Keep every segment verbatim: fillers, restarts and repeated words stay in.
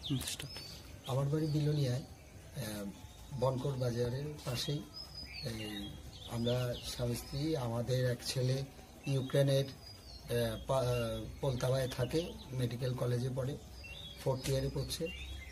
আমার বাড়ি বিলোনিয়ায়, বনকর বাজারের পাশেই। আমরা স্বামী স্ত্রী, আমাদের এক ছেলে ইউক্রেনের পোলতাভায় থাকে, মেডিকেল কলেজে পড়ে, ফোর্থ ইয়ারে পড়ছে।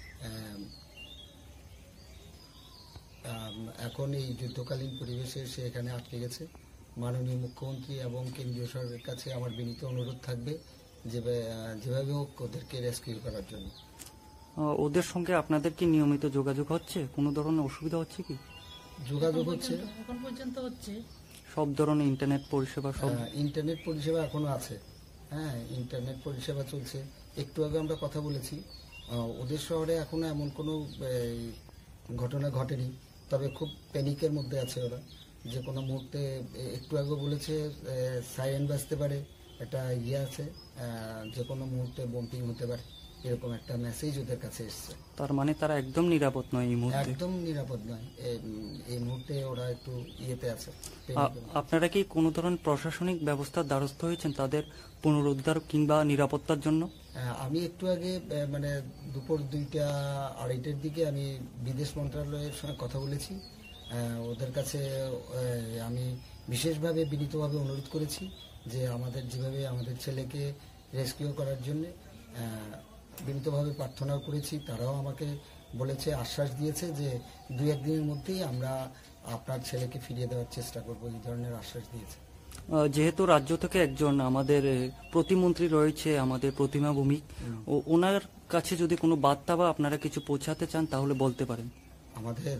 এখন এই যুদ্ধকালীন পরিবেশে সে এখানে আটকে গেছে। মাননীয় মুখ্যমন্ত্রী এবং কেন্দ্রীয় সরকারের কাছে আমার বিনীত অনুরোধ থাকবে যে যেভাবে হোক ওদেরকে রেস্কিউ করার জন্য। ওদের সঙ্গে আপনাদের কি নিয়মিত যোগাযোগ হচ্ছে? কোনো ধরনের অসুবিধা হচ্ছে কি? যোগাযোগ হচ্ছে, এখন পর্যন্ত হচ্ছে। সব ধরনের ইন্টারনেট পরিষেবা সব ইন্টারনেট পরিষেবা এখনো আছে। হ্যাঁ, ইন্টারনেট পরিষেবা চলছে। একটু আগে আমরা কথা বলেছি, ওদের শহরে এখনো এমন কোনো ঘটনা ঘটেনি, তবে খুব প্যানিকের মধ্যে আছে ওরা। যে কোনো মুহূর্তে, একটু আগে বলেছে সাইরেন বাজতে পারে, একটা ইয়ে আছে, যে কোনো মুহূর্তে বম্পিং হতে পারে, এরকম একটা মেসেজ ওদের কাছে এসছে। তার মানে তারা একদম নিরাপদ নয় এই মুহূর্তে? একদম নিরাপদ নয় এই মুহূর্তে, ওরা একটু ইয়েতে আছে। আপনারা কি কোনো ধরনের প্রশাসনিক ব্যবস্থার দ্বারস্থ হয়েছেন তাদের পুনরুদ্ধার কিংবা নিরাপত্তার জন্য? আমি একটু আগে মানে দুপুর দুইটা আড়াইটার দিকে আমি বিদেশ মন্ত্রণালয়ের সঙ্গে কথা বলেছি। ওদের কাছে আমি বিশেষভাবে বিনীতভাবে অনুরোধ করেছি যে আমাদের যেভাবে আমাদের ছেলেকে রেস্কিউ করার জন্য বিনীতভাবে প্রার্থনাও করেছি। তারাও আমাকে বলেছে, আশ্বাস দিয়েছে যে দুই একদিনের মধ্যেই আমরা আপনার ছেলেকে ফিরিয়ে দেওয়ার চেষ্টা করব, এই ধরনের আশ্বাস দিয়েছে। যেহেতু রাজ্য থেকে একজন আমাদের প্রতিমন্ত্রী রয়েছে, আমাদের প্রতিমা ভৌমিক, ও ওনার কাছে যদি কোনো বার্তা বা আপনারা কিছু পৌঁছাতে চান তাহলে বলতে পারেন। আমাদের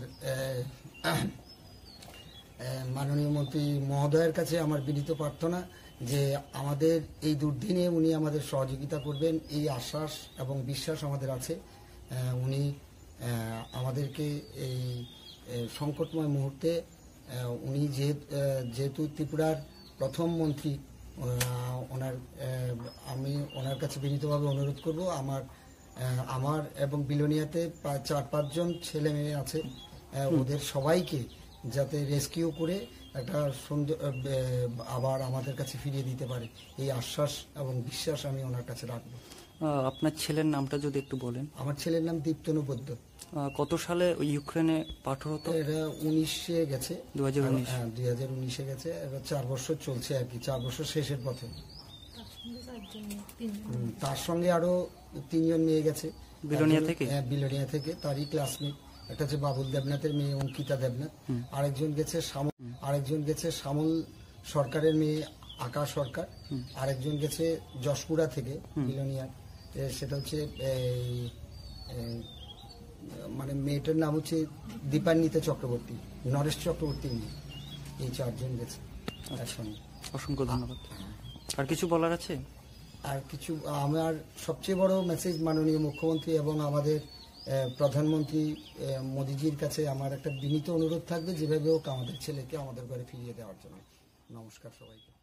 মাননীয় মন্ত্রী মহোদয়ের কাছে আমার বিনীত প্রার্থনা যে আমাদের এই দুর্দিনে উনি আমাদের সহযোগিতা করবেন, এই আশ্বাস এবং বিশ্বাস আমাদের আছে। উনি আমাদেরকে এই সংকটময় মুহূর্তে, উনি যেহেতু ত্রিপুরার প্রথম মন্ত্রী, ওনার আমি ওনার কাছে বিনীতভাবে অনুরোধ করব, আমার আমার এবং বিলোনিয়াতে প্রায় চার পাঁচজন ছেলে মেয়ে আছে, ওদের সবাইকে যাতে রেস্কিউ করে একটা সুন্দর আবার আমাদের কাছে ফিরিয়ে দিতে পারে, এই আশ্বাস এবং বিশ্বাস আমি ওনার কাছে রাখবো। আপনার ছেলের নামটা যদি একটু বলেন। আমার ছেলের নাম দীপ্তনু বৈদ্য। কত সালে ইউক্রেনে পাঠারত? এটা উনিশে গেছে, দু হাজার উনিশ হ্যাঁ দুই হাজার উনিশে গেছে। এবার চার বছর চলছে আর কি, চার বছর শেষের পথে। তার সঙ্গে আরো তিনজন মেয়ে গেছে বিলোনিয়া থেকে। হ্যাঁ, বিলোনিয়া থেকে, তারই ক্লাসমেট। একটা হচ্ছে বাবুল দেবনাথের মেয়ে অঙ্কিতা দেবনাথ, আরেকজন গেছে শ্যামল, আরেকজন গেছে শ্যামল সরকারের মেয়ে আকাশ সরকার, আরেকজন গেছে যশপুরা থেকে বিলোনিয়ার, সেটা হচ্ছে মানে মেয়েটার নাম হচ্ছে দীপান্বিতা চক্রবর্তী, নরেশ চক্রবর্তীর মেয়ে। এই চারজন গেছে একসঙ্গে। অসংখ্য ধন্যবাদ। আর কিছু বলার আছে? আর কিছু, আমার সবচেয়ে বড় মেসেজ মাননীয় মুখ্যমন্ত্রী এবং আমাদের প্রধানমন্ত্রী মোদিজির কাছে আমার একটা বিনীত অনুরোধ থাকবে, যেভাবে হোক আমাদের ছেলেকে আমাদের ঘরে ফিরিয়ে দেওয়ার জন্য। নমস্কার সবাইকে।